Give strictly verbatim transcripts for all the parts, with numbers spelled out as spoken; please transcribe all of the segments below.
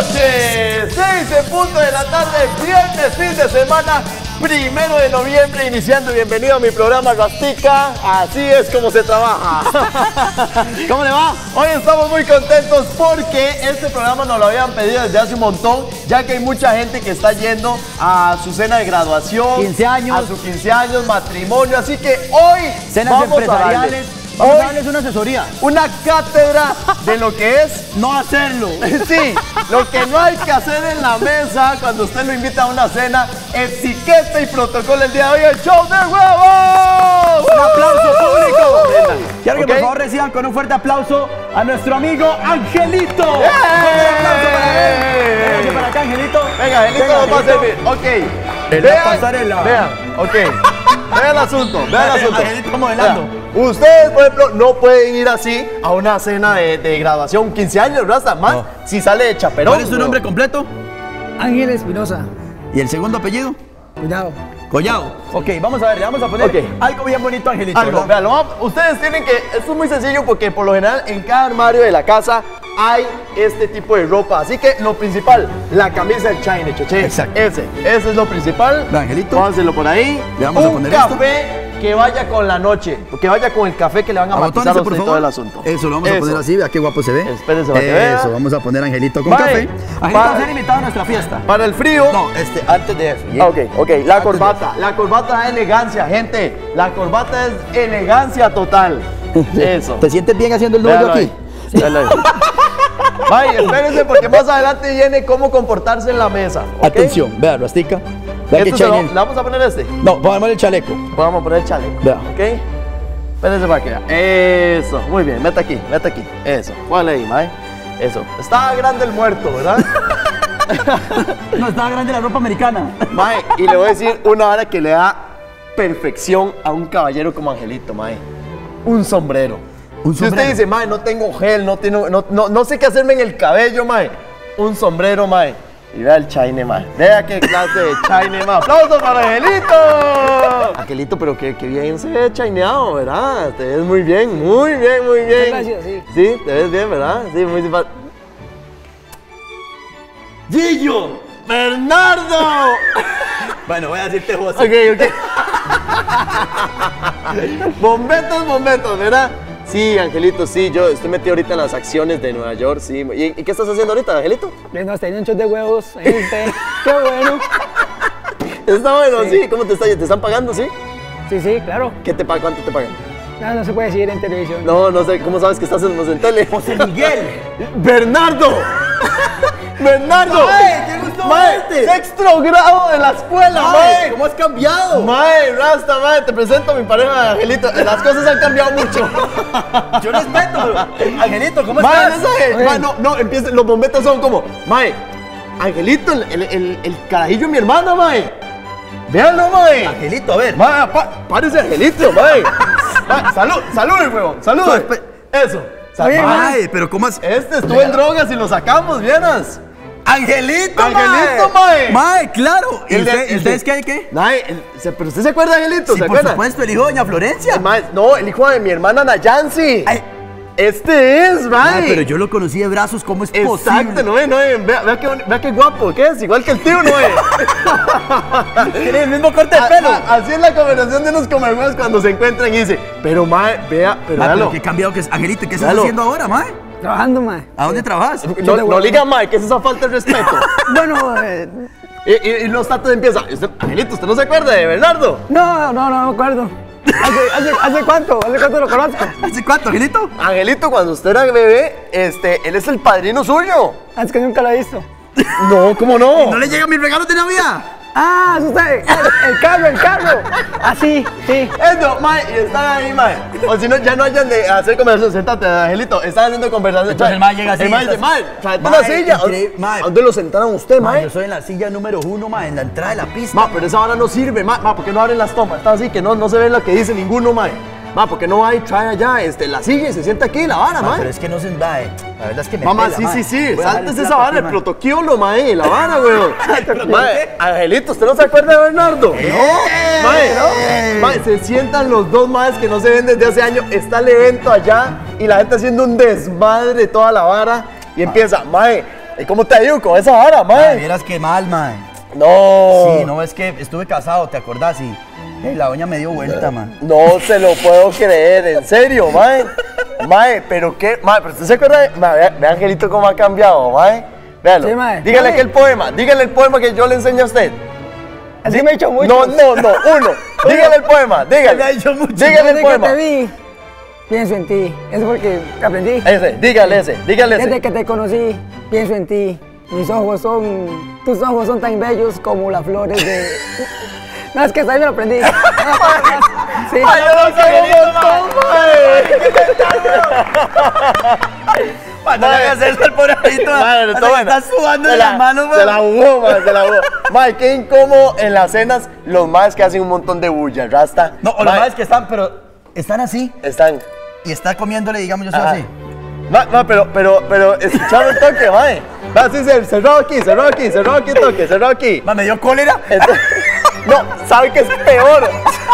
noches, seis en punto de la tarde, viernes, fin de semana, primero de noviembre, iniciando. Bienvenido a mi programa Rastica, así es como se trabaja. ¿Cómo le va? Hoy estamos muy contentos porque este programa nos lo habían pedido desde hace un montón, ya que hay mucha gente que está yendo a su cena de graduación, quince años, a sus quince años, matrimonio, así que hoy cenas vamos empresariales. a darles, Vamos hoy, a darles una asesoría. Una cátedra de lo que es no hacerlo. Sí, lo que no hay que hacer en la mesa cuando usted lo invita a una cena, etiqueta y protocolo el día de hoy, el show de huevos. Un aplauso público. Quiero que Okay. por favor reciban con un fuerte aplauso a nuestro amigo Angelito. ¡Eh! Un aplauso para él. Véngase para acá, Angelito. Venga, Angelito, Venga, vamos a Angelito. servir. Ok. En la pasarela. Vean, ok. Vean el asunto, vean el Dale, asunto. Angelito modelando. Vean, ustedes, por ejemplo, no pueden ir así a una cena de, de graduación, quince años, ¿verdad? Más No. si sale de chaperón. ¿Cuál es tu bro. nombre completo? Ángel Espinosa. ¿Y el segundo apellido? Cuidado. Collado. Ok, vamos a ver, le vamos a poner Ok. algo bien bonito a Angelito. Algo, ¿verdad? vean, lo vamos- ustedes tienen que, esto es muy sencillo porque por lo general en cada armario de la casa hay este tipo de ropa, así que lo principal, la camisa del China, cheche. Exacto. Ese, ese es lo principal. Ve, Angelito. Vamos a hacerlo por ahí. Le vamos a Un poner esto. café que vaya con la noche, que vaya con el café que le van a matizar a Abotónese, usted por y favor. todo el asunto. Eso, lo vamos a Eso. poner así, vea qué guapo se ve. Espérese para que vea. Eso, vamos a poner a Angelito con Mae, café. Angelito pa- va a ser invitado a nuestra fiesta. Para el frío. No, este, antes de eso. Ah, ok, ok, la Antes de corbata, la corbata da elegancia, gente, la corbata es elegancia total. Eso. ¿Te sientes bien haciendo el nudo Véalo aquí? ahí, véalo ahí. Vaya, espérense porque más adelante viene cómo comportarse en la mesa. ¿ok? Atención, vea, Rastica. Vea que Este se lo- China- ¿Le vamos a poner este? No, vamos el chaleco. Vamos a poner el chaleco. Vea. ¿Ok? Espérense para que vea. Eso, muy bien, meta aquí, meta aquí. Eso, póngale ahí, mae. Eso. Estaba grande el muerto, ¿verdad? No, estaba grande la ropa americana. Mae, y le voy a decir una hora que le da perfección a un caballero como Angelito, mae. Un sombrero. Un Si usted sombrero. dice, mae, no tengo gel, no, tengo, no, no, no sé qué hacerme en el cabello, mae. Un sombrero, mae. Y vea el Chine, mae. Vea qué clase de Chine, mae. ¡Aplausos para Angelito! Angelito, pero que, que bien se ve chineado, ¿verdad? Te ves muy bien, muy bien, muy bien. Gracias, sí. Sí, te ves bien, ¿verdad? Sí, muy simpático. ¡Gillo! ¡Bernardo! Bueno, voy a decirte vos. Ok, ok. Bombetos, bombetos, ¿verdad? Sí, Angelito, sí, yo estoy metido ahorita en las acciones de Nueva York, sí. ¿Y, y qué estás haciendo ahorita, Angelito? Nos tenían un shot de huevos. Gente. Qué bueno. Está bueno, sí. Sí. ¿Cómo te está? ¿Te están pagando, sí? Sí, sí, claro. ¿Qué te pagan? ¿Cuánto te pagan? No, no se puede decir en televisión. No, no sé, ¿cómo sabes que estás en, en tele? José Miguel. ¡Bernardo! ¡Bernardo! ¡Mae, qué gusto ¡Mae! verte! ¡Sexto grado de la escuela, Mae, mae! ¿cómo has cambiado? Mae, Rasta, mae, te presento a mi pareja, Angelito. Las cosas han cambiado mucho. Yo respeto, pero... Angelito, ¿cómo Mae, estás? no sé, Oye. mae, no, no, empieza, los bombetos son como, mae, Angelito, el, el, el, el carajillo de mi hermana, mae. Véanlo, mae. Angelito, a ver. Mae, pa, párese, Angelito, mae. Mae, salud, salud, mi huevo, salud. No, espe- Eso. Sal- Oye, mae, Ay, pero ¿cómo has...? este estuvo en drogas y lo sacamos, vienas. ¡Angelito, Angelito, mae. Mae, claro. ¿Y El de- usted- el ¿Ustedes de- qué hay qué? Mae, el- se- pero usted se acuerda de Angelito, Sí, ¿se por acuerda? supuesto, el hijo de doña Florencia. El mae, no, el hijo de mi hermana Nayansi. Ay. Este es, mae. Mae, pero yo lo conocí de brazos, ¿cómo es Exacto, posible? no es, no es. Vea, vea, qué, boni- vea qué guapo, ¿qué es? Igual que el tío, no es. Tiene el mismo corte de A- pelo. a- Así es la conversación de unos comerciales cuando se encuentran y dice, pero mae, vea, pero Mae, véalo. pero qué cambiado que es. Angelito, ¿qué estás Véalo. haciendo ahora, mae? Trabajando, mae. ¿A dónde trabajas? No, no le diga mae, que es esa falta de respeto. Bueno, eh, y, y, y los tatos empiezan. Usted, Angelito, ¿usted no se acuerda de Bernardo? no, no, no me acuerdo. ¿Hace, hace, ¿Hace cuánto? ¿Hace cuánto lo conozco? ¿Hace cuánto, Angelito? Angelito, cuando usted era bebé, este, él es el padrino suyo. Ah, es que nunca lo he visto. No, ¿cómo no? ¿No le llegan mis regalos de Navidad? Ah, es usted. El, el carro, el carro. Ah, sí, sí. Eso, mae, y están ahí, mae. O si no, ya no hayan de hacer conversación. Sentate, Angelito. Están haciendo conversación. Entonces el mae llega así, El mae dice, estás- mae, tráete Mae, una silla. increíble, mae. ¿A dónde lo sentaron usted, Mae, mae? yo soy en la silla número uno, mae, en la entrada de la pista. Ma, pero esa vara no sirve, ma, ma, ¿por qué no abren las tomas? Está así que no, no se ve lo que dice ninguno, ma. Ma, ¿por qué no va y trae allá este, la silla y se sienta aquí la vara, Mae, ma? pero es que no se da, eh. La verdad es que me Mamá, pela, sí, mae. sí, sí, Voy a dejar saltes el esa plato vara, aquí, el mae. protoquiolo, ma, eh, la vara, weón. Ma, Angelito, ¿usted no se acuerda de Bernardo? Eh, No, ma, ma, se sientan los dos maes que no se ven desde hace años, está el evento allá y la gente haciendo un desmadre toda la vara y empieza, mae, ¿Y cómo te ha ido con esa vara, mae? Vieras que mal, mae. No. Sí, no, es que estuve casado, ¿te acordás? Y hey, la doña me dio vuelta, man. No se lo puedo creer, en serio, mae. Mae, pero qué, mae, pero usted se acuerda de, mae, ve, ve Angelito cómo ha cambiado, mae. Véalo. Sí, mae. Dígale Mae. que el poema, dígale el poema que yo le enseño a usted. Así me he hecho mucho. No, no, no, uno. Dígale el poema, dígale. Me ha hecho mucho. Dígale el Desde que poema. te vi, pienso en ti. Es porque aprendí. Ese, dígale ese, dígale Desde ese. que te conocí, pienso en ti. Mis ojos son, tus ojos son tan bellos como las flores de... No, es que ahí me lo aprendí. Sí. Ay, yo no sé un montón, mae. No le hagas eso al pobre Angelito. Madre, todo bueno. Estás sudando Se de la- las manos, Se la jugó, mae, se la jugó. Mae, qué incómodo en las cenas los maes que hacen un montón de bulla, rasta. No, o los Mae, más que están, pero están así están. y está comiéndole, digamos, yo soy Ajá. así. Ma, ma, pero, pero, pero, escuchame un toque, mae. Va, sí, se cerró aquí, cerró aquí, cerró aquí, toque, cerró aquí. Ma, me dio cólera. Entonces, no, ¿sabe qué es peor?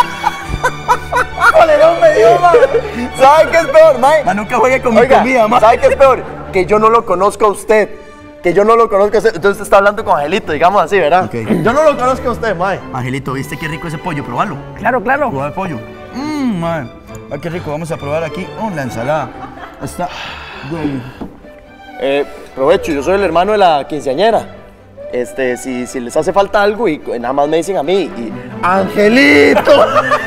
Colerón me dio, ma. ¿Sabe qué es peor, mae? Ma, nunca juegue con mi Oiga, comida, ma. ¿sabe qué es peor? Que yo no lo conozco a usted. Que yo no lo conozco a usted. Entonces usted está hablando con Angelito, digamos así, ¿verdad? Ok. Yo no lo conozco a usted, mae. Angelito, ¿viste qué rico ese pollo? Probalo. Claro, claro. Probar el pollo. Mmm, man. Ay, qué rico. Vamos a probar aquí oh, la ensalada. Está. Güey. Eh, provecho, yo soy el hermano de la quinceañera. Este, si, si les hace falta algo y nada más me dicen a mí y... ¡Angelito!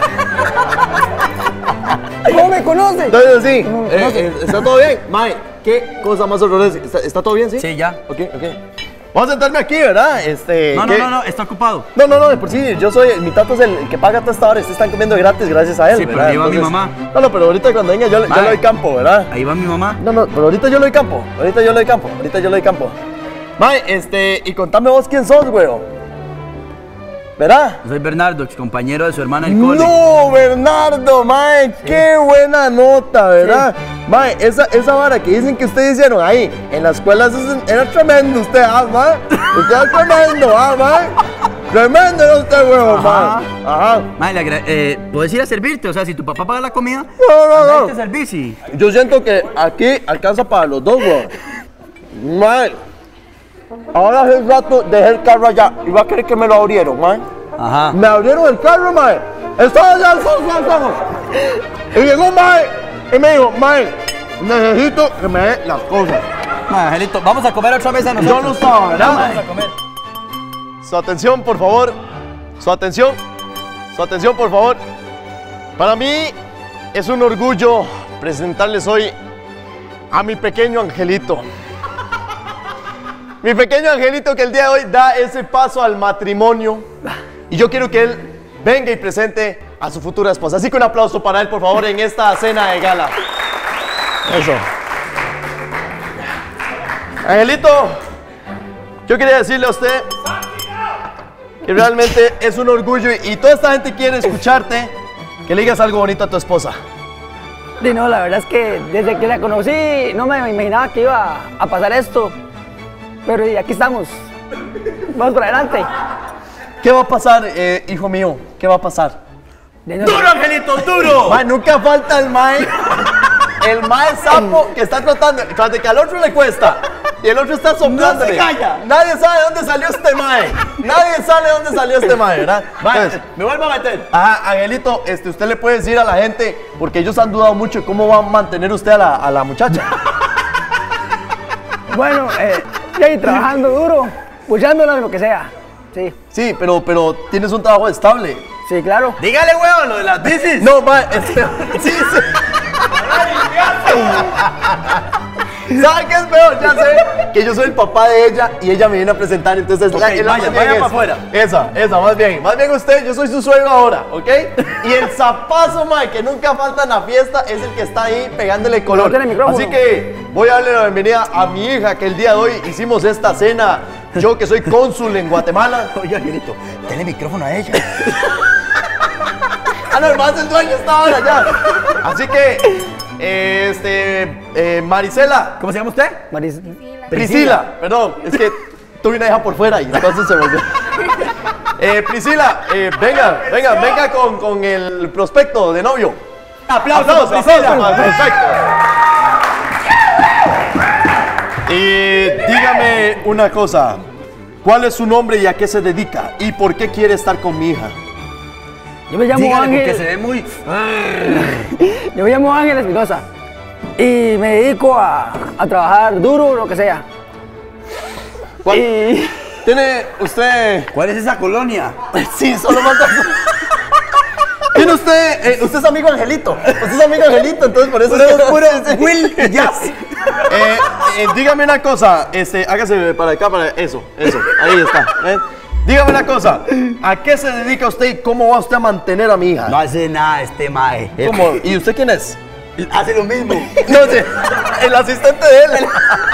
¿Cómo me conoces? Entonces sí, No, eh, no sé. eh, ¿está todo bien? Mae, ¿qué cosa más horrorosa? ¿Está, está todo bien, sí? Sí, ya. Ok, ok. Vamos a sentarme aquí, ¿verdad? Este, No, no, ¿qué? no, no, está ocupado. No, no, no, de por sí, yo soy, mi tato es el, el que paga toda esta hora, ustedes están comiendo gratis gracias a él, Sí, pero ¿verdad? ahí va mi mamá. No, no, pero ahorita cuando venga yo, le- yo Mae. le doy campo, ¿verdad? Ahí va mi mamá. No, no, pero ahorita yo le doy campo, ahorita yo le doy campo, ahorita yo le doy campo. Mae, este, y contame vos quién sos, weón. ¿Verdad? Yo soy Bernardo, ex compañero de su hermana del cole. No, Bernardo, mae, qué buena nota, ¿verdad? Mae, esa, esa vara que dicen que ustedes hicieron ahí, en la escuela, eso es- era tremendo usted, ¿ah, mae? Usted era tremendo, ¿ah, mae? Tremendo era usted, weón, Ajá. mae. Ajá. Mae, le agra- eh, ¿puedes ir a servirte? O sea, si tu papá paga la comida, No, no, anda no. y te servís y... Yo siento que aquí alcanza para los dos, weón. Mae, ahora hace un rato dejé el carro allá. Iba a querer que me lo abrieron, mae. Ajá. Me abrieron el carro, mae. Estaba allá, vamos, vamos, vamos. Y llegó un mae y me dijo, mae, necesito que me dé las cosas. Mae, Angelito, vamos a comer otra vez a nosotros. Yo no estaba, ¿verdad? Vamos a comer. Su atención, por favor. Su atención. Su atención, por favor. Para mí es un orgullo presentarles hoy a mi pequeño angelito. Mi pequeño angelito que el día de hoy da ese paso al matrimonio. Y yo quiero que él venga y presente a su futura esposa. Así que un aplauso para él, por favor, en esta cena de gala. Eso. Angelito, yo quería decirle a usted que realmente es un orgullo y, y toda esta gente quiere escucharte, que le digas algo bonito a tu esposa. Sí, no, la verdad es que desde que la conocí no me imaginaba que iba a pasar esto. Pero y aquí estamos. Vamos para adelante. ¿Qué va a pasar, eh, hijo mío? ¿Qué va a pasar? De no- ¡Duro, Angelito, duro! Mae, nunca falta el mae, el mae sapo que está tratando, tras de que al otro le cuesta y el otro está soplando. No se calla. Nadie sabe de dónde salió este mae. Nadie sabe de dónde salió este mae, ¿verdad? Mae, Entonces, me vuelvo a meter. ajá, Angelito, este, usted le puede decir a la gente, porque ellos han dudado mucho de cómo va a mantener usted a la, a la muchacha. Bueno, eh, y ahí trabajando duro, puchándola de lo que sea. Sí, Sí, pero, pero tienes un trabajo estable. sí, claro. Dígale, huevo, lo de las bicis. No, mae, este, sí, sí. ¿Sabe qué es peor? Ya sé que yo soy el papá de ella y ella me viene a presentar, entonces Ok, la, la vaya, más bien vaya es- pa' afuera. Esa, esa, más bien. Más bien usted, yo soy su suegro ahora, ¿ok? Y el zapazo, mae, que nunca falta en la fiesta, es el que está ahí pegándole color. tiene micrófono. Así que voy a darle la bienvenida a mi hija, que el día de hoy hicimos esta cena. Yo que soy cónsul en Guatemala. Oye, Angelito, denle micrófono a ella. Ah, no, el más el dueño estaba allá. Así que, eh, este, eh, Marisela. ¿Cómo se llama usted? Maris- Priscila, perdón, es que tuve una hija por fuera y entonces se volvió. Eh, Priscila, eh, venga, venga, venga con, con el prospecto de novio. ¡Aplausos, Priscila! aplausos, perfecto. Y dígame, Dime una cosa. ¿Cuál es su nombre y a qué se dedica? ¿Y por qué quiere estar con mi hija? Yo me llamo Dígale, Ángel. porque se ve muy... Yo me llamo Ángel Espinosa. Y me dedico a, a trabajar duro, lo que sea. ¿Cuál? Y... ¿Tiene usted...? ¿Cuál es esa colonia? Sí, solo manda... ¿Tiene usted... eh, usted es amigo de Angelito. Usted es amigo de Angelito, entonces por eso... Puro- es que- puro Will y Jazz. Eh, eh, dígame una cosa, este, hágase para acá, para eso, eso, ahí está. ¿eh? Dígame una cosa, ¿a qué se dedica usted y cómo va usted a mantener a mi hija? No hace nada este mae. ¿Cómo? ¿Y usted quién es? Hace lo mismo. No sé, el asistente de él.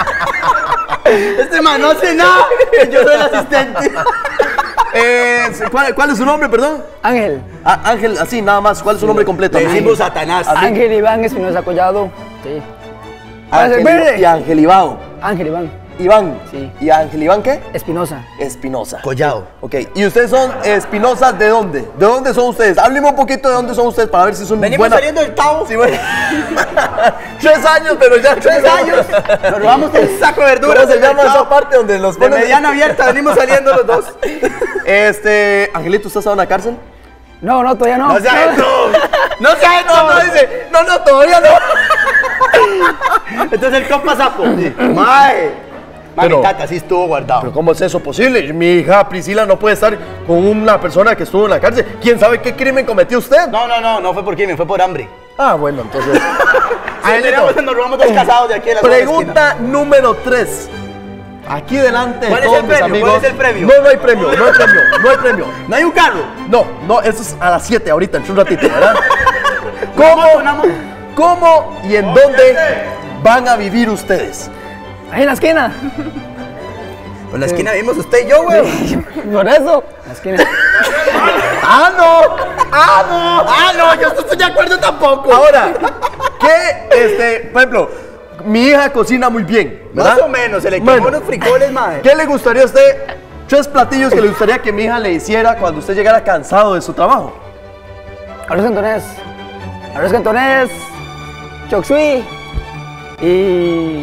Este mae no hace nada. Yo soy el asistente. Eh, ¿cuál, cuál es su nombre, perdón? Ángel. Ah, Ángel, así, nada más, ¿cuál es su nombre completo? Le decimos Satanás. Ángel Iván Espinosa Collado. Sí. Para Ángel servirle. y Ángel Iván. Ángel Iván Iván. Sí. ¿Y Ángel Iván qué? Espinosa. Espinosa. Collado. Ok, ¿y ustedes son Espinosas de dónde? ¿De dónde son ustedes? Háblenme un poquito de dónde son ustedes para ver si son Venimos buenas. saliendo del Tao. Sí, bueno. Tres años, pero ya tres años. Nos robamos el saco de verduras. ¿Cómo se del llama mercado. esa parte donde los De ponen? mediana abierta, venimos saliendo los dos. Este, Angelito, ¿usted ha estado en la cárcel? No, no, todavía no. No sea No. esto. No sea esto. No, dice. No, no, todavía no. Entonces el compa sapo. Mae. Mae, Pero- mi tata sí estuvo guardado. Pero ¿cómo es eso posible? Mi hija Priscila no puede estar con una persona que estuvo en la cárcel. ¿Quién sabe qué crimen cometió usted? No, no, no, no fue por crimen, fue por hambre. Ah, bueno, entonces. Ahí Angelito, nos robamos dos casados de aquí de la otra esquina. pregunta número tres. Aquí delante de ¿Cuál es todos el mis premio? amigos. ¿Cuál es el premio? No, no hay premio, no hay premio, no hay premio. No hay un carro. No, no, eso es a las siete ahorita, en un ratito, ¿verdad? Una ¿Cómo, moto, una moto. ¿Cómo y en dónde van a vivir ustedes? Ahí en la esquina. En la esquina vimos usted y yo, güey. Por eso. La esquina. ¡Ah, no! ¡Ah, no! ¡Ah, no! Yo no estoy de acuerdo tampoco. Ahora, ¿qué, este, por ejemplo, mi hija cocina muy bien, ¿verdad? Más o menos, se le quemó Bueno. unos frijoles, mae. ¿Qué le gustaría a usted? Tres platillos que le gustaría que mi hija le hiciera cuando usted llegara cansado de su trabajo. Arroz cantonés. Arroz cantonés. Chop suey. Y...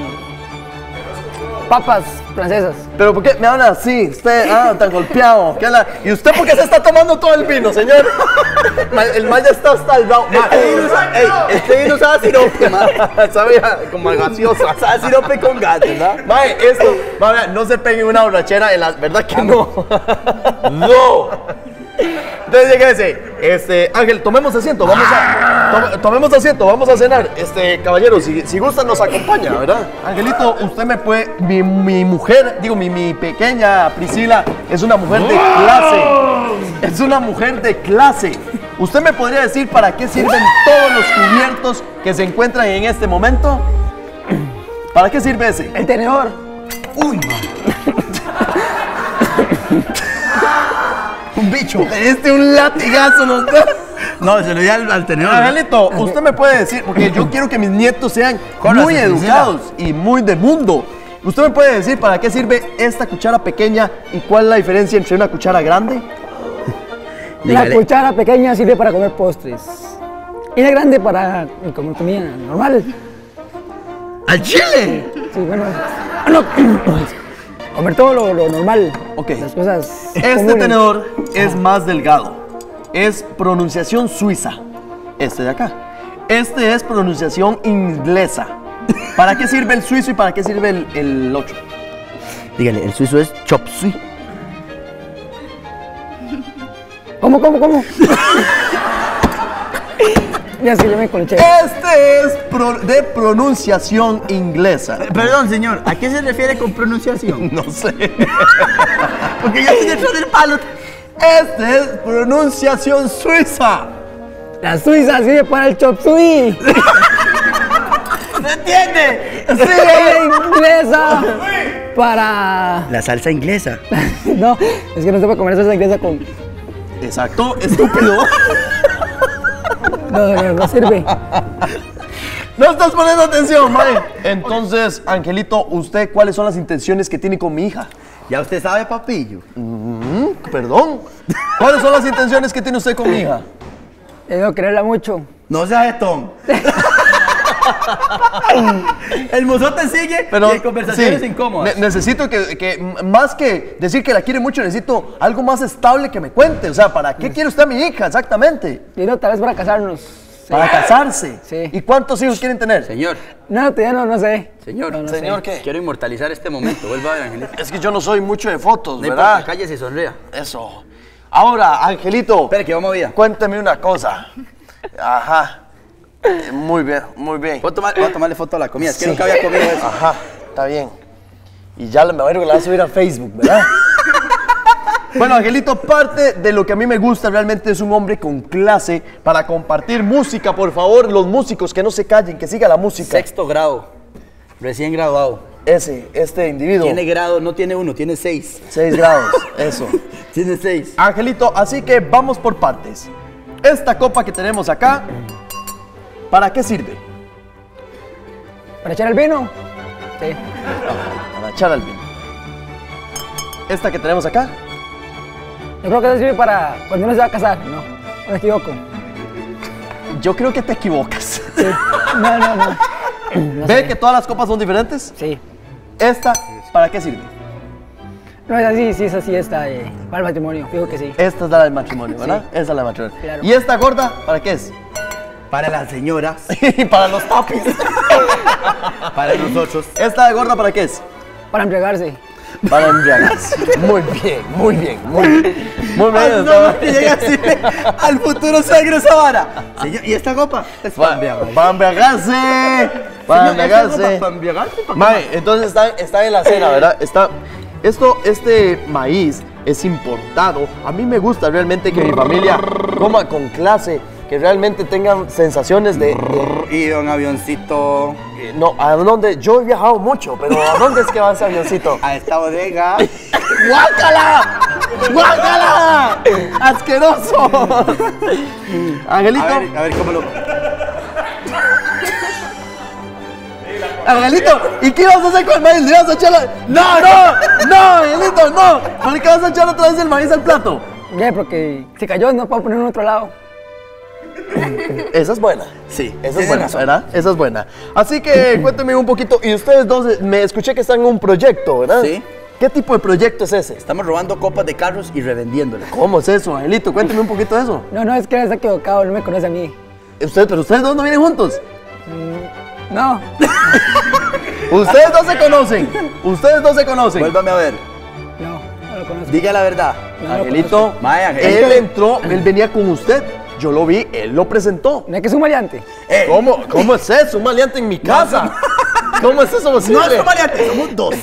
papas francesas. ¿Pero por qué me habla así? Usted, ah, tan golpeado. ¿Qué habla? ¿Y usted por qué se está tomando todo el vino, señor? Ma- El mal ya está hasta el lado. Este vino sabe- ey, este vino sabe a sirope, mae. Sabía como a gaseosa. Sabe a sirope con gas, ¿verdad? Mae, esto, mae, no se pegue una borrachera en la verdad que no. No. Entonces llega ese, este, Ángel, tomemos asiento, vamos a, tome- tomemos asiento, vamos a cenar. Este, caballero, si, si gusta nos acompaña, ¿verdad? Angelito, usted me puede, mi, mi mujer, digo, mi, mi pequeña Priscila es una mujer de clase, es una mujer de clase. ¿Usted me podría decir para qué sirven todos los cubiertos que se encuentran en este momento? ¿Para qué sirve ese? El tenedor. Uy, mae. Un bicho. Este un latigazo nos da. No, se lo di al, al tenedor. Angelito, usted me puede decir, porque yo quiero que mis nietos sean Con muy la educados y muy de mundo. ¿Usted me puede decir para qué sirve esta cuchara pequeña y cuál es la diferencia entre una cuchara grande? La Dígale. cuchara pequeña sirve para comer postres. Y la grande para comer comida normal. ¡Al chile! Sí, bueno. ah, no, comer todo lo, lo normal. Ok. Las cosas. Este comunes. tenedor es más delgado. Es pronunciación suiza. Este de acá. Este es pronunciación inglesa. ¿Para qué sirve el suizo y para qué sirve el, el otro? Dígale, el suizo es chop suey. ¿Cómo, cómo, cómo? Ya sí, yo me colché. Este es pro- de pronunciación inglesa. Perdón, señor, ¿a qué se refiere con pronunciación? No sé. Porque yo estoy detrás del palo. Este es pronunciación suiza. La suiza sirve para el chop suey. ¿No entiende? Sí, la inglesa para... La salsa inglesa. No, es que no se puede comer salsa inglesa con... Exacto, estúpido. No, no, no sirve. No estás poniendo atención, Mae. Entonces, Angelito, ¿usted cuáles son las intenciones que tiene con mi hija? Ya usted sabe, papillo. Mm, Perdón. ¿Cuáles son las intenciones que tiene usted con mi hija? Yo debo quererla mucho. No sea jetón. El mozote sigue Pero, y hay conversaciones sí, incómodas. ne- necesito que, que, m- más que decir que la quiere mucho, necesito algo más estable que me cuente. O sea, ¿para qué quiere usted a mi hija exactamente? Y no, tal vez para casarnos. Sí. Para casarse. Sí. ¿Y cuántos hijos quieren tener? Señor, No, todavía no, no sé. señor, No, no Señor, sé. ¿qué? quiero inmortalizar este momento. Vuelva a ver, Angelito. Es que yo no soy mucho de fotos, No ¿verdad? importa, cállese y sonría. Eso. Ahora, Angelito, Espere, que vamos a vida. cuéntame una cosa. Ajá. Eh, Muy bien, muy bien. Voy a, tomar- voy a tomarle foto a la comida. Es que Sí. nunca había comido eso. Ajá, está bien. Y ya me imagino que la vas a subir a Facebook, ¿verdad? Bueno, Angelito, parte de lo que a mí me gusta realmente es un hombre con clase para compartir música. Por favor, los músicos que no se callen, que siga la música. Sexto grado. Recién graduado. Ese, este individuo. Tiene grado, no tiene uno, tiene seis. Seis grados, eso. Tiene seis. Angelito, así que vamos por partes. Esta copa que tenemos acá, ¿para qué sirve? ¿Para echar el vino? Sí. Para echar al vino. Esta que tenemos acá, Yo creo que eso sirve para cuando uno se va a casar. No, no me equivoco. yo creo que te equivocas. Sí. No, no, no. No ¿Ve sé. que todas las copas son diferentes? Sí. Esta, ¿para qué sirve? No es así, sí es así esta eh, para el matrimonio. Fijo que sí. Esta es la del matrimonio, ¿verdad? Esa es la del matrimonio. Claro. ¿Y esta gorda, para qué es? Para las señoras, Y para los tapis. para nosotros. ¿Esta de gorda para qué es? Para embriagarse. Para embriagarse. Muy bien, muy bien, muy bien. Muy bien. Ay, no, que llega así al futuro suegro Zavara. Señor, ¿y esta copa? Es para embriagarse. Para embriagarse. Para Señor, ¿esta copa embriagarse. para embriagarse? ¿Para qué Mae, entonces está, está en la cena, ¿verdad? Está, esto, este maíz es importado. A mí me gusta realmente que mi familia coma con clase, que realmente tengan sensaciones de... de- más? Y un avioncito eh, no, ¿a dónde? Yo he viajado mucho, pero ¿a dónde es que va ese avioncito? a esta bodega. ¡Guácala! ¡Guácala! ¡Asqueroso! Angelito, A ver, a ver cómo lo. Angelito, ¿y qué vas a hacer con el maíz? ¿Le vas a echar la... ¡No, no! ¡No, Angelito, no! ¿Por qué vas a echar otra vez el maíz al plato? Ya, porque si cayó no puedo poner en otro lado. Esa es buena. Sí, Esa es tiene buena, razón. ¿verdad? Esa es buena. Así que cuénteme un poquito. Y ustedes dos, eh, me escuché que están en un proyecto, ¿verdad? Sí. ¿Qué tipo de proyecto es ese? Estamos robando copas de carros y revendiéndolas. ¿Cómo es eso, Angelito? Cuénteme un poquito de eso. No, no, es que está equivocado, no me conoce a mí. Usted, pero ustedes dos no vienen juntos. No, Ustedes dos se conocen. Ustedes dos se conocen. Vuélvame a ver. no, no lo conozco. Diga la verdad. No lo Angelito, conozco. Mae, Angelito. él entró, él venía con usted. Yo lo vi, él lo presentó. ¿No es que es un maleante? Eh, ¿Cómo, ¿Cómo es eso? Un maleante en mi casa. ¿Cómo es eso posible? No es maleante, somos dos.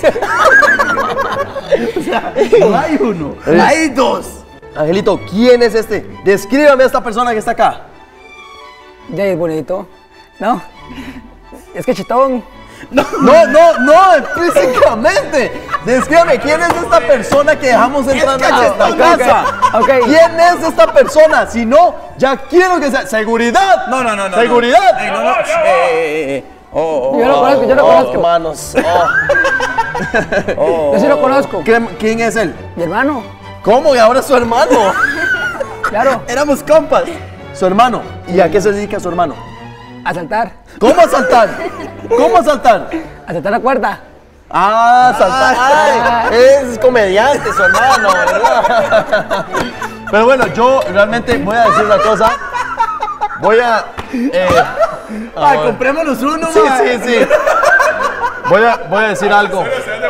O sea, no hay uno, Eh. hay dos. Angelito, ¿quién es este? Descríbame a esta persona que está acá. Ya es bonito. No, es que chitón. No, no, no, físicamente. Descríbame, ¿quién es esta persona que dejamos entrar a esta Ok, casa? ok. ¿Quién es esta persona? Si no, ya quiero que sea. ¡Seguridad! No, no, no, no. ¡Seguridad! No, Ey, no, no. Eh, eh, eh. Oh, oh, Yo lo oh, conozco, yo lo Oh, conozco. hermanos. Oh. oh, Yo sí lo conozco. ¿Quién, quién es él? Mi hermano, ¿Cómo? ¿Y ahora es su hermano? claro, Éramos compas. Su hermano. ¿Y a qué se dedica su hermano? a saltar, ¿Cómo asaltar? ¿Cómo asaltar? a saltar la cuerda. Ah, saltar. Ay, es comediante su hermano, ¿verdad? Pero bueno, yo realmente voy a decir una cosa. Voy a. Eh, Ay, comprémonos uno, sí, mae. sí, sí. Voy a, voy a decir algo.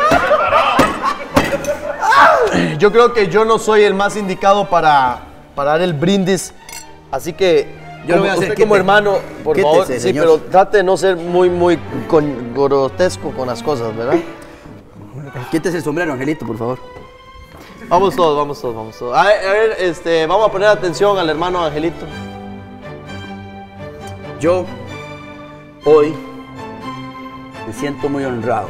Yo creo que yo no soy el más indicado para, para dar el brindis. Así que. Yo lo voy a como- hacer, usted como quite- hermano, por quítese, favor. Sí, señor. pero trate de no ser muy, muy con- grotesco con las cosas, ¿verdad? Quítese el sombrero, Angelito, por favor. Vamos todos, vamos todos, vamos todos. A ver, a ver, este, vamos a poner atención al hermano Angelito. Yo hoy me siento muy honrado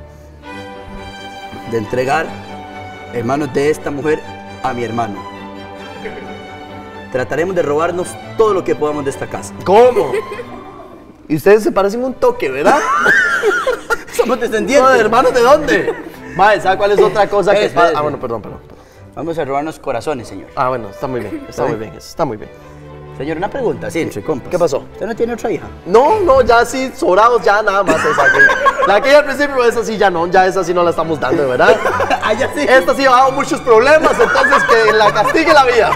de entregar hermanos de esta mujer a mi hermano. Trataremos de robarnos todo lo que podamos de esta casa. ¿Cómo? Y ustedes se parecen un toque, ¿verdad? Somos descendientes. No, hermanos, ¿de dónde? Mae, ¿sabe cuál es otra cosa que Espere, pasa? espere. Ah, bueno, perdón, perdón. perdón. Vamos a robarnos corazones, señor. Ah, bueno, está muy bien, está ¿Está muy bien? bien, eso está muy bien. Señor, una pregunta, sí, entre compas. ¿Qué pasó? ¿Usted no tiene otra hija? No, no, ya sí, sobrados ya nada más esa aquí. La que al principio, esa sí ya no, ya esa sí no la estamos dando, ¿verdad? Ah, ya sí. Esta sí ha dado muchos problemas, entonces que la castigue la vida.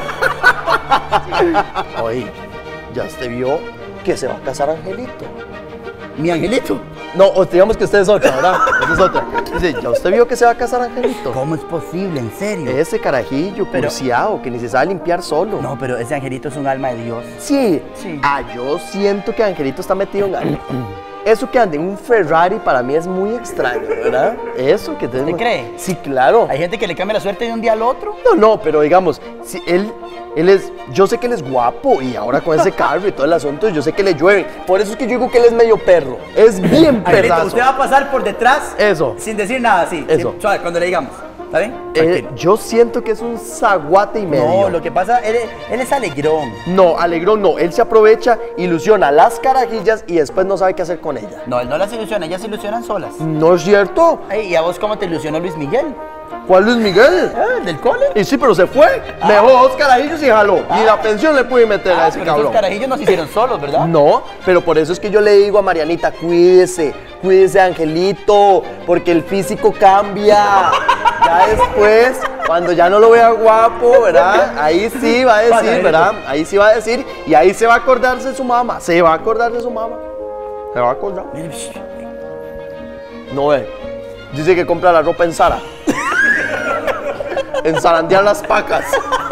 Oye, ya usted vio que se va a casar Angelito. ¿Mi Angelito? No, o digamos que usted es otra, ¿verdad? Esa es otra. Dice, ya usted vio que se va a casar Angelito. ¿Cómo es posible? ¿En serio? Ese carajillo Pero- cursiado que ni se sabe limpiar solo. No, pero ese Angelito es un alma de Dios. Sí. Sí. Ah, yo siento que Angelito está metido en algo. Eso que ande en un Ferrari para mí es muy extraño, ¿verdad? Eso que tenemos. ¿Usted cree? Sí, claro. Hay gente que le cambia la suerte de un día al otro. No, no, pero digamos, si él, él es, yo sé que él es guapo y ahora con ese carro y todo el asunto, yo sé que le llueve. Por eso es que yo digo que él es medio perro. Es bien Angelito, perrazo. usted va a pasar por detrás. Eso. Sin decir nada, sí. Eso. Sí, suave, cuando le digamos. ¿Está bien? Eh, Tranquilo. yo siento que es un zaguate y medio. No, lo que pasa, él, es- él es alegrón. No, alegrón no. Él se aprovecha, ilusiona a las carajillas y después no sabe qué hacer con ella. No, él no las ilusiona, ellas se ilusionan solas. ¿No es cierto? Ay, ¿y a vos cómo te ilusionó Luis Miguel? ¿Cuál Luis Miguel? Ah, ¿el del cole? Y sí, pero se fue. Me dejó dos carajillos y jaló. Y la pensión le pude meter a Ah, ese pero esos cabrón. carajillos no se hicieron solos, ¿verdad? No, pero por eso es que yo le digo a Marianita, cuídese, cuídese, Angelito, porque el físico cambia. Ya después, cuando ya no lo vea guapo, ¿verdad? Ahí sí va a decir, Pasa, ¿verdad? Ahí sí va a decir y ahí se va a acordarse de su mamá. Se va a acordar de su mamá. Se va a acordar. Mire, shh, No ve. Dice que compra la ropa en Zara. En zarandear las pacas.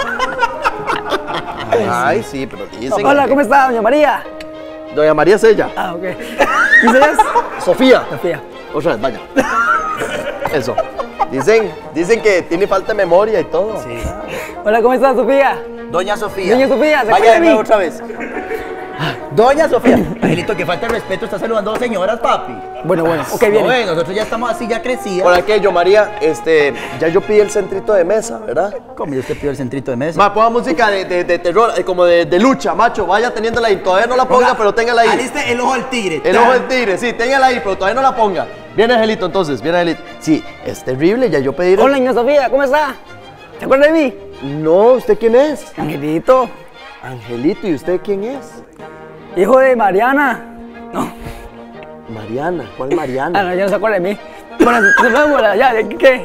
Ay, sí, pero dicen. Hola, ¿cómo está, doña María? Doña María es ella. Ah, ok. ¿Y usted es? Sofía. Sofía. Otra vez, vaya. Eso. Dicen, dicen que tiene falta de memoria y todo. Sí. Hola, ¿cómo está, Sofía? Doña Sofía. Doña Sofía, ¿se Vaya acuerda de de mí? nuevo otra vez. Doña Sofía. Angelito, que falta de respeto, está saludando a dos señoras, papi. Bueno, bueno, ok, No, bien. eh, nosotros ya estamos así, ya crecidas. Por aquello, María, este, ya yo pedí el centrito de mesa, ¿verdad? ¿Cómo? Yo usted pidió el centrito de mesa. Ma, ponga música de, de, de terror, eh, como de, de lucha, macho. Vaya teniéndola ahí. Todavía no la ponga, pero téngala ahí. Aliste el ojo al tigre. El ojo del tigre, sí, téngala ahí, pero todavía no la ponga. Viene Angelito, entonces, viene Angelito. Sí, es terrible, ya yo pedí. el- Hola, doña Sofía, ¿cómo está? ¿Se acuerda de mí? No, ¿usted quién es? Angelito, Angelito, ¿y usted quién es? hijo de Mariana. No, Mariana, ¿cuál ah, Mariana? no, ya no se acuerda de mí. Bueno, se me acuerda, ya, ¿de qué?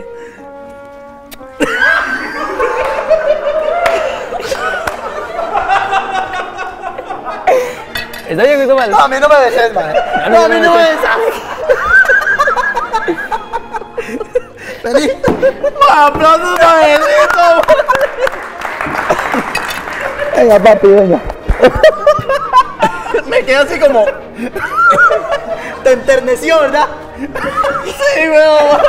¿Está bien o está mal? No, a mí no me dejes, man. No, a mí no me dejes. Feliz. ¡Aplausos para Angelito! Venga, papi, venga. Me quedé así como. Te enterneció, ¿verdad? Sí, weón.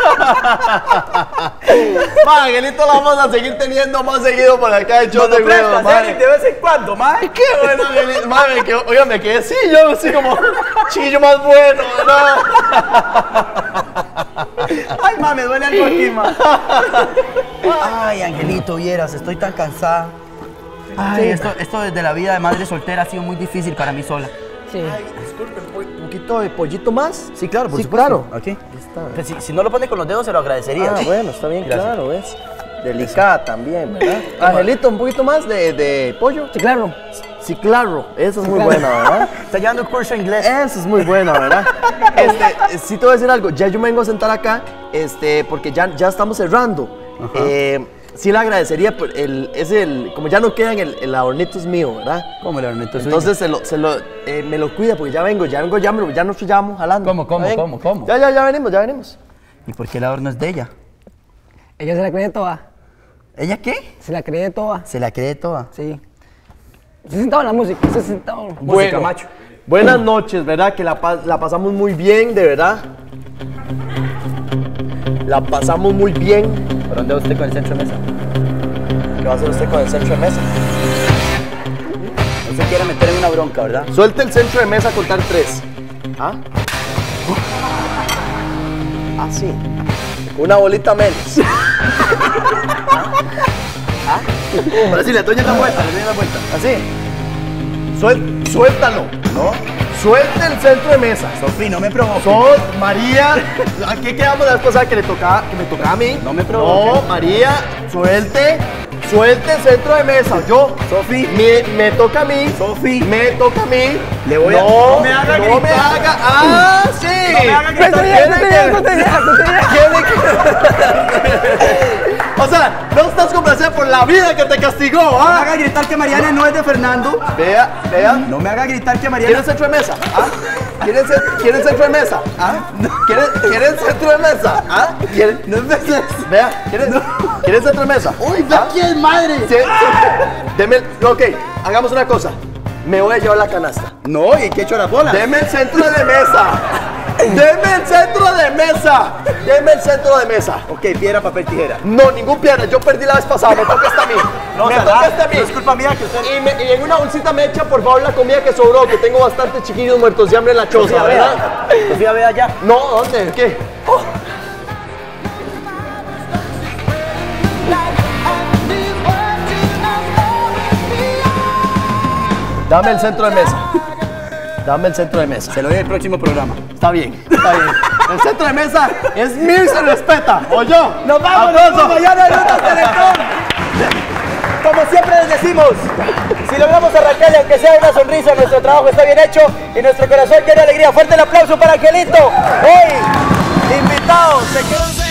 Ma, Angelito lo vamos a seguir teniendo más seguido por acá de show Nos de lo prestas, huevo, ¿eh? madre. De vez en cuando, man. Qué bueno, Angelito. Ma, me quedo, oiga, me quedé así, yo así como chillo más bueno, ¿verdad? Ay, ma, me duele algo aquí, ma. Ay, Angelito, vieras, estoy tan cansada. Ay, esto, esto desde la vida de madre soltera ha sido muy difícil para mí sola. Sí. Disculpe, un poquito de pollito más. Sí, claro, por Sí, supuesto. claro. Aquí. Está. Pues si, si no lo pone con los dedos, se lo agradecería. Ah, bueno, está bien, Gracias. claro, ¿ves? Delicada también, ¿verdad? Angelito, un poquito más de, de pollo. Sí, claro. Sí, claro. Esa es muy claro. buena, ¿verdad? Está llevando el curso de inglés. Eso es muy bueno, ¿verdad? Este, sí te voy a decir algo, ya yo me vengo a sentar acá, este, porque ya, ya estamos cerrando. Eh, sí le agradecería, por el, es el, como ya no quedan, el, el adornito es mío, ¿verdad? ¿Cómo le ornamento suyo? Entonces se lo, se lo, eh, me lo cuida porque ya vengo, ya vengo, ya, me, ya nos ya vamos jalando. ¿Cómo, cómo, ¿Está bien? cómo, cómo? Ya, ya, ya venimos, ya venimos. ¿Y por qué el adorno es de ella? Ella se la cree toda. ¿Ella qué? Se la cree toda. Se la cree toda. Sí. Se sentaba en la música, se sentaba. Música, macho. Buenas noches, ¿verdad? Que la, pa- la pasamos muy bien, de verdad. La pasamos muy bien. ¿Por dónde va usted con el centro de mesa? ¿Qué va a hacer usted con el centro de mesa? No se quiere meter en una bronca, ¿verdad? Suelte el centro de mesa a contar tres. ¿Ah? Ah, sí. Una bolita menos. ¿Ah? Ahora sí, le doy la vuelta, le doy la vuelta. Así. Suel- suéltalo, ¿no? Suelte el centro de mesa. Sofía, no me provoques. Sol, María, aquí quedamos la vez pasada que le tocaba, que me tocaba a mí. No me provoques. No, María, suelte, Suelte el centro de mesa. Yo, Sofi. me, me toca a mí. Sofi. Me toca a mí. Le voy a- no, no me haga no gritar. me haga. Ah, sí. No me haga gritar. Tú te llevas, tú te llevas, tú te llevas, tú te llevas. Tiene que- O sea, no estás complacido por la vida que te castigó, No me ¿ah? haga gritar que Mariana no es de Fernando. Vea, vea. No me haga gritar que Mariana... ¿Quieren centro de mesa? ¿Ah? ¿Quieren, ce- ¿Quieren centro de mesa? ¿Ah? ¿Quieren, ¿Quieren centro de mesa? ¿Ah? ¿Quieren? No empieces. Vea, ¿quieren, ¿quieren centro de mesa? Uy, ve quién, madre. Sí, sí. Deme, ok, hagamos una cosa. Me voy a llevar la canasta. No, ¿y qué hecho las bolas? Deme el centro de mesa. Deme el centro de mesa. Deme el centro de mesa. Ok, piedra, papel, tijera. No, ningún piedra. Yo perdí la vez pasada. Me toca esta a mí. No, me o sea, toca nada, esta a mí. no es culpa mía que usted... Y, me- y en una bolsita me echa, por favor, la comida que sobró, que tengo bastantes chiquillos muertos de hambre en la choza, Sofía, ¿verdad? vea. Sofía, vea allá. No, ¿dónde? ¿Qué? Oh. Dame el centro de mesa. Dame el centro de mesa. Se lo doy el próximo programa. Está bien, está bien. El centro de mesa es mío y se respeta. ¿O yo? ¡Nos vamos! ¡Nos vamos! ¡Mañana hay otro Teletón! Como siempre les decimos, si logramos arrancarle aunque sea una sonrisa, nuestro trabajo está bien hecho y nuestro corazón lleno de alegría. ¡Fuerte el aplauso para Angelito! Hoy, invitados, se quedan...